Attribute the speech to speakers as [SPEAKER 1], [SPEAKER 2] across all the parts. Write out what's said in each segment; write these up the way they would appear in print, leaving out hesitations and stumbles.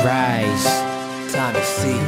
[SPEAKER 1] rise, time to see.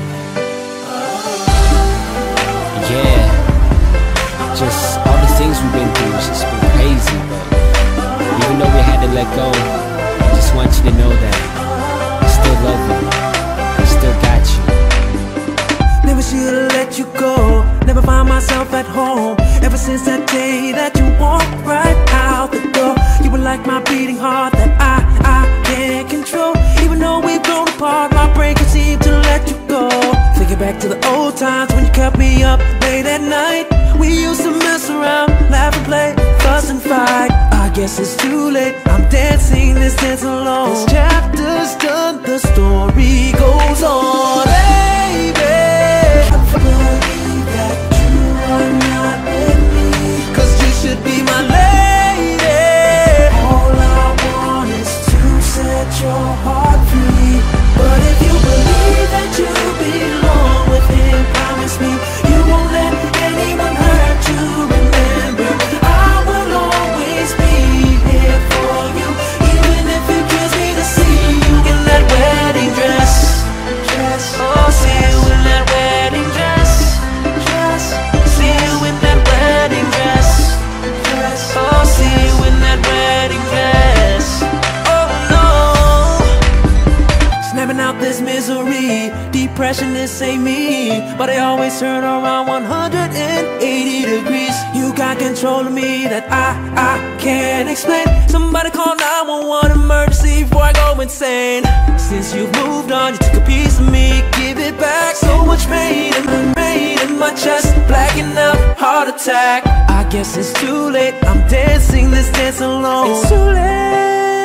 [SPEAKER 1] Yeah, just all the things we've been through, it's just been crazy. But even though we had to let go, I just want you to know that I still love you, I still got you.
[SPEAKER 2] Never should've let you go, never found myself at home. Ever since that day that you walked right out the door, you were like my beating heart that I can't control. Even though we've grown apart, my brain can seem to let you go. Thinking back to the old times when you kept me up late at night. We used to mess around, laugh and play, fuss and fight. I guess it's too late, I'm dancing this dance alone. This chapter's done, the story goes on. Baby, I believe that you are not with me, 'cause you should be my lady. All I want is to set your heart free. But if you believe that you belong with him, promise me you won't let anyone hurt you. Remember, I will always be here for you, even if it kills me to see you in that wedding dress. Oh, see you in that wedding dress. See you in that wedding dress. Oh, see you in that wedding dress. Oh no, snapping out this misery, depression, this ain't me. But I always turn around 180 degrees. You got control of me that I can't explain. Somebody call 911 emergency before I go insane. Since you've moved on, you took a piece of me, give it back. So much pain in my chest, blacking out, heart attack. I guess it's too late, I'm dancing this dance alone. It's too late.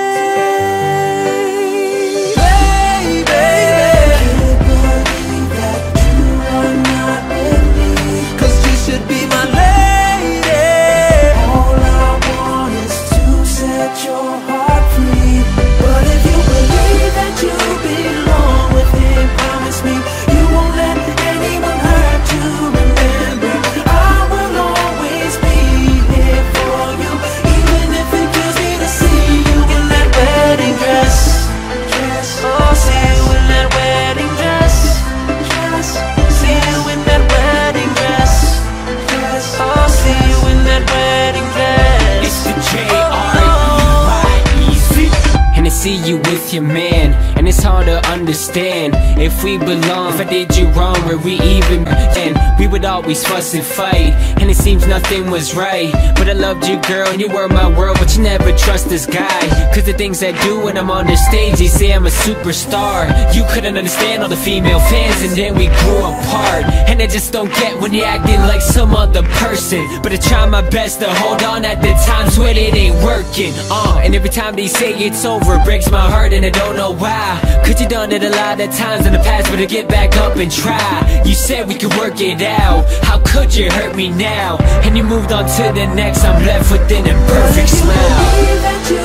[SPEAKER 1] See you with your man, and it's hard to understand if we belong. If I did you wrong, were we even? And we would always fuss and fight, and it seems nothing was right. But I loved you, girl, and you were my world. But you never trust this guy, 'cause the things I do when I'm on the stage, they say I'm a superstar. You couldn't understand all the female fans, and then we grew apart. And I just don't get when you're acting like some other person. But I try my best to hold on at the times when it ain't working. And every time they say it's over, it breaks my heart and I don't know why. 'Cause you done it a lot of times in the past, but to get back up and try. You said we could work it out, how could you hurt me now? And you moved on to the next, I'm left with an imperfect smile.